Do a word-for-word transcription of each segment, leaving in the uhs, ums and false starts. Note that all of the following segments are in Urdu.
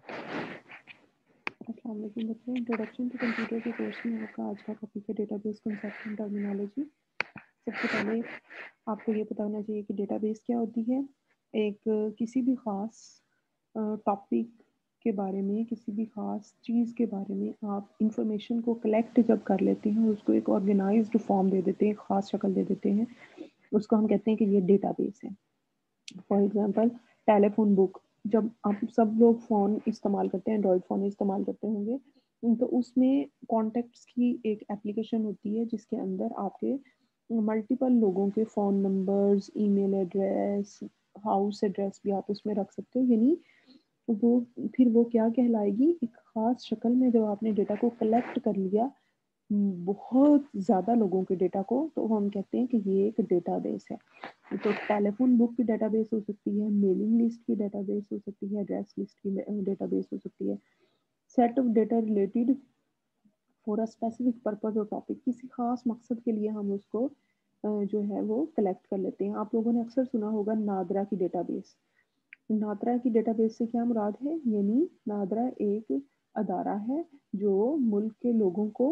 السلام علیکم بچوں، انٹروڈکشن ٹو کمپیوٹر کے کورس میں آپ کا آج کا ٹاپک ہے database concept and terminology. سب سے پہلے آپ کو یہ پتہ ہونا چاہیے کہ ڈیٹا بیس کیا ہوتی ہے۔ ایک کسی بھی خاص ٹاپک کے بارے میں، کسی بھی خاص چیز کے بارے میں آپ انفارمیشن کو کلیکٹ جب کر لیتے ہیں، اس کو ایک آرگنائزڈ فارم دے دیتے ہیں، ایک خاص شکل دے دیتے ہیں، اس کو ہم کہتے ہیں کہ یہ ڈیٹا بیس ہے۔ For example telephone book, جب آپ سب لوگ فون استعمال کرتے ہیں، اینڈرائڈ فون استعمال کرتے ہوں گے، تو اس میں کانٹیکٹس کی ایک اپلیکیشن ہوتی ہے جس کے اندر آپ کے ملٹیپل لوگوں کے phone numbers, email address, house address بھی آپ اس میں رکھ سکتے ہو۔ یعنی وہ پھر وہ کیا کہلائے گی، ایک خاص شکل میں جب آپ نے ڈیٹا کو کلیکٹ کر لیا بہت زیادہ لوگوں کے ڈیٹا کو، تو ہم کہتے ہیں کہ یہ ایک ڈیٹا بیس ہے۔ تو ٹیلی فون بک کی ڈیٹا بیس ہو سکتی ہے، میلنگ لسٹ کی ڈیٹا بیس ہو سکتی ہے، ایڈریس لسٹ کی ڈیٹا بیس ہو سکتی ہے۔ Set of data related for a specific purpose اور ٹاپک، کسی خاص مقصد کے لیے ہم اس کو جو ہے وہ کلیکٹ کر لیتے ہیں۔ آپ لوگوں نے اکثر سنا ہوگا نادرا کی ڈیٹا بیس۔ نادرا کی ڈیٹا بیس سے کیا مراد ہے؟ یعنی نادرا ایک ادارہ ہے جو ملک کے لوگوں کو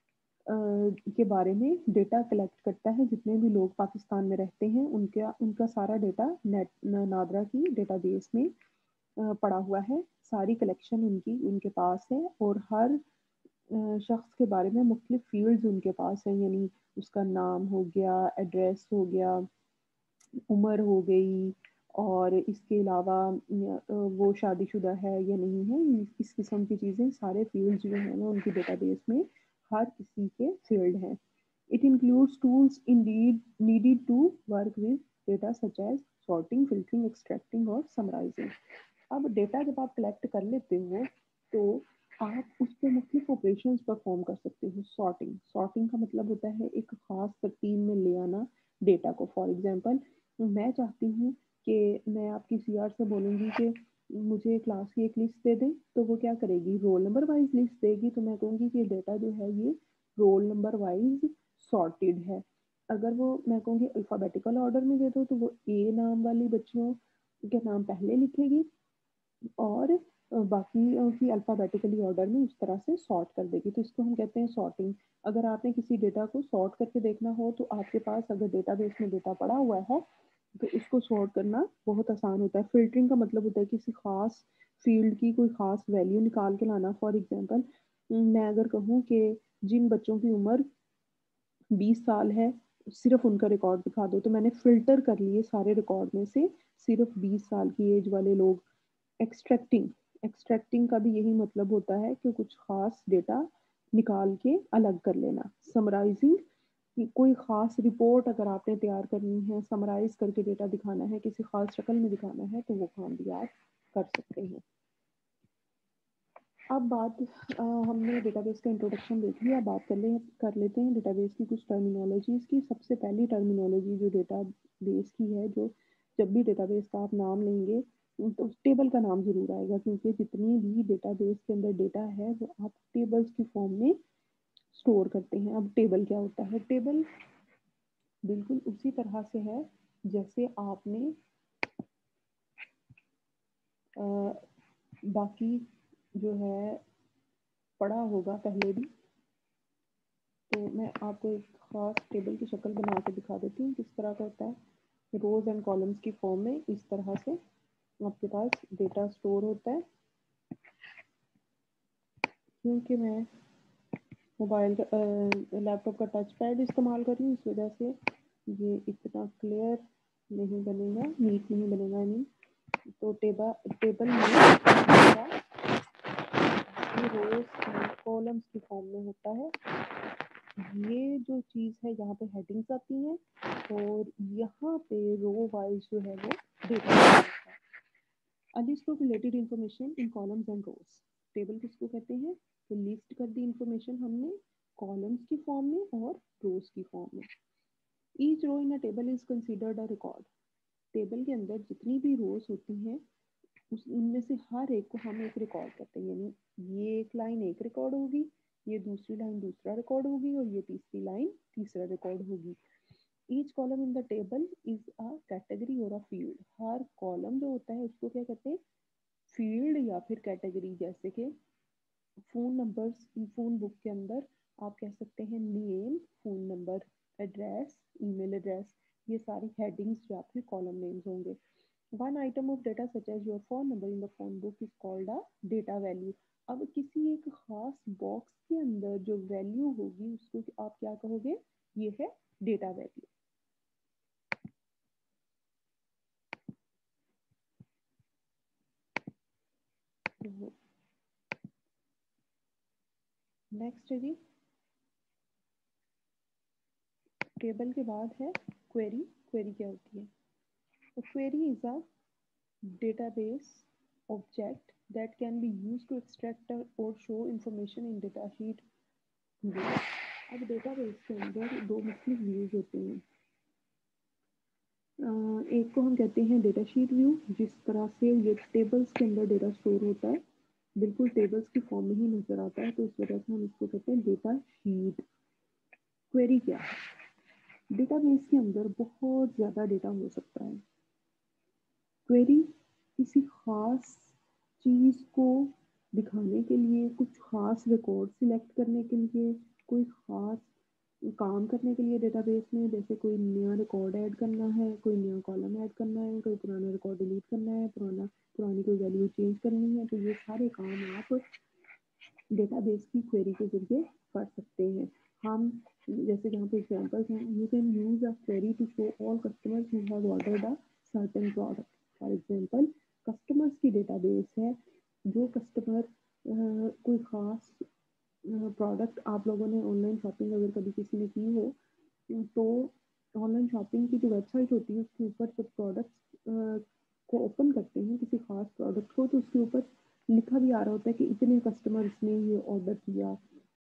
کے بارے میں ڈیٹا کلیکٹ کرتا ہے۔ جتنے بھی لوگ پاکستان میں رہتے ہیں ان کا ان کا سارا ڈیٹا نیٹ نادرا کی ڈیٹا بیس میں پڑا ہوا ہے، ساری کلیکشن ان کی ان کے پاس ہے، اور ہر شخص کے بارے میں مختلف فیلڈز ان کے پاس ہیں، یعنی اس کا نام ہو گیا، ایڈریس ہو گیا، عمر ہو گئی، اور اس کے علاوہ وہ شادی شدہ ہے یا نہیں ہے، اس قسم کی چیزیں، سارے فیلڈز جو ہیں ان کی ڈیٹا بیس میں ہر کسی کے فیلڈ ہیں۔ It includes tools indeed needed to work with data such as sorting, filtering, extracting اور summarizing۔ اب ڈیٹا جب آپ کلیکٹ کر لیتے ہو تو آپ اس پہ مختلف آپریشنز پرفارم کر سکتے ہو۔ سارٹنگ سارٹنگ کا مطلب ہوتا ہے ایک خاص ترتیب میں لے آنا ڈیٹا کو۔ فار ایگزامپل میں چاہتی ہوں کہ میں آپ کی سی آر سے بولوں گی کہ مجھے کلاس کی ایک لسٹ دے دیں، تو وہ کیا کرے گی؟ رول نمبر وائز لسٹ دے گی۔ تو میں کہوں گی کہ ڈیٹا جو ہے یہ رول نمبر وائز سارٹیڈ ہے۔ اگر وہ میں کہوں گی الفابیٹیکل آرڈر میں دے دو، تو وہ اے نام والی بچیوں کے نام پہلے لکھے گی اور باقی کی الفابیٹیکلی آرڈر میں اس طرح سے سارٹ کر دے گی۔ تو اس کو ہم کہتے ہیں سارٹنگ۔ اگر آپ نے کسی ڈیٹا کو سارٹ کر کے دیکھنا ہو تو آپ کے پاس اگر ڈیٹا بیس میں ڈیٹا پڑا ہوا ہے تو اس کو سارٹ کرنا بہت آسان ہوتا ہے۔ فلٹرنگ کا مطلب ہوتا ہے کسی خاص فیلڈ کی کوئی خاص ویلیو نکال کے لانا۔ فار ایگزامپل میں اگر کہوں کہ جن بچوں کی عمر بیس سال ہے صرف ان کا ریکارڈ دکھا دو، تو میں نے فلٹر کر لیے سارے ریکارڈ میں سے صرف بیس سال کی ایج والے لوگ۔ ایکسٹریکٹنگ ایکسٹریکٹنگ کا بھی یہی مطلب ہوتا ہے کہ کچھ خاص ڈیٹا نکال کے الگ کر لینا۔ سمرائزنگ، کوئی خاص رپورٹ اگر آپ نے تیار کرنی ہے، سمرائز کر کے ڈیٹا دکھانا ہے، کسی خاص شکل میں دکھانا ہے، تو وہ کام بھی آپ کر سکتے ہیں۔ اب بات ہم نے ڈیٹا بیس کا انٹروڈکشن دیکھ لیا، بات کر لیں کر لیتے ہیں ڈیٹا بیس کی کچھ ٹرمینالوجیز کی۔ سب سے پہلی ٹرمینالوجی جو ڈیٹا بیس کی ہے، جو جب بھی ڈیٹا بیس کا آپ نام لیں گے تو ٹیبل کا نام ضرور آئے گا، کیونکہ جتنی بھی ڈیٹا بیس کے اندر ڈیٹا ہے وہ آپ ٹیبلز کی فارم میں اسٹور کرتے ہیں۔ اب ٹیبل کیا ہوتا ہے؟ ٹیبل بالکل اسی طرح سے ہے جیسے آپ نے باقی جو ہے پڑھا ہوگا پہلے بھی۔ تو میں آپ کو ایک خاص ٹیبل کی شکل بنا کے دکھا دیتی ہوں کس طرح کا ہوتا ہے۔ روز اینڈ کالمز کی فارم میں اس طرح سے آپ کے پاس ڈیٹا اسٹور ہوتا ہے۔ کیونکہ میں موبائل کا لیپ ٹاپ کا ٹچ پیڈ استعمال کر رہی ہوں، اس وجہ سے یہ اتنا کلیئر نہیں بنے گا، نیٹ نہیں بنے گا۔ نہیں تو ٹیبل ٹیبل میں روز اینڈ کالمز کی فارم میں ہوتا ہے۔ یہ جو چیز ہے یہاں پہ ہیڈنگز آتی ہیں اور یہاں پہ رو وائز جو ہے وہ ڈیٹا ہے۔ A list of related information in columns and rows۔ Table کس کو کہتے ہیں؟ تو لسٹ کر دی انفارمیشن ہم نے کالمز کی فارم میں اور روز کی فارم میں۔ Each row in a table is considered a record۔ Table کے اندر جتنی بھی روز ہوتی ہیں ان میں سے ہر ایک کو ہم ایک ریکارڈ کرتے ہیں، یعنی یہ ایک لائن ایک ریکارڈ ہوگی، یہ دوسری لائن دوسرا ریکارڈ ہوگی، اور یہ تیسری لائن تیسرا ریکارڈ ہوگی۔ Each column in the table is a category اور اے فیلڈ۔ ہر کالم جو ہوتا ہے اس کو کیا کہتے ہیں؟ फील्ड या फिर कैटेगरी, जैसे कि फ़ोन नंबर्स, फ़ोन बुक के अंदर आप कह सकते हैं name, phone number, address, email address, ये सारी हेडिंग्स जो आपके कॉलम नेम्स होंगे। One item of data such as your phone number in the phone book is called a data value. अब किसी एक खास बॉक्स के अंदर जो वैल्यू होगी उसको आप क्या कहोगे, ये है डेटा वैल्यू। नेक्स्ट है जी, टेबल के बाद है क्वेरी। क्वेरी क्या होती है? तो query is a database object that can be used to extract और show information in data sheet. अब डेटाबेस के अंदर दो मुख्तलिफ व्यूज होते हैं। एक को हम कहते हैं डेटा शीट व्यू, जिस तरह से ये टेबल्स के अंदर डेटा स्टोर होता है, बिल्कुल टेबल्स की फॉर्म में ही नजर आता है, तो इस वजह से हम इसको कहते हैं डेटा शीट। क्वेरी क्या है? डेटाबेस के अंदर बहुत ज़्यादा डेटा हो सकता है। क्वेरी किसी खास चीज़ को दिखाने के लिए, कुछ खास रिकॉर्ड सिलेक्ट करने के लिए, कोई खास काम करने के लिए डेटाबेस में, जैसे कोई नया रिकॉर्ड ऐड करना है, कोई नया कॉलम ऐड करना है, कोई पुराना रिकॉर्ड डिलीट करना है, पुराना पुरानी कोई वैल्यू चेंज करनी है, तो ये सारे काम आप डेटाबेस की क्वेरी के जरिए कर सकते हैं। हम जैसे यहाँ पे एग्जांपल्स हैं, you can use a query to show all customers who have ordered a certain product. For example, customers की डेटाबेस है, जो कस्टमर कोई खास प्रोडक्ट, आप लोगों ने ऑनलाइन शॉपिंग अगर कभी किसी ने की हो, तो ऑनलाइन शॉपिंग की जो वेबसाइट होती है उसके ऊपर जब प्रोडक्ट्स को ओपन करते हैं, किसी खास प्रोडक्ट को, तो उसके ऊपर लिखा भी आ रहा होता है कि इतने कस्टमर्स ने ये ऑर्डर किया,